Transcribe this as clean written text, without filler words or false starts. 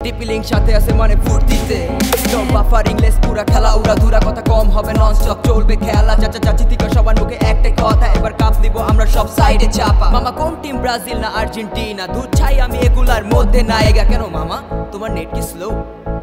ডিপিলিং সাথে আছে মানে ফুর্তিতে নো বাফারিং লেস পুরা খেলা উড়া ধুরা কথা কম হবে নন স্টপ চলবে খেলা চাচা চাচি থেকে সবার মুখে একটাই কথা এবার কাপ দিব আমরা সব সাইডে চাপা মামা কোন টিম ব্রাজিল না আর্জেন্টিনা দুধ ছাই আমি এগুলার মধ্যে নায়িকা কেন মামা তোমার নেট কি স্লো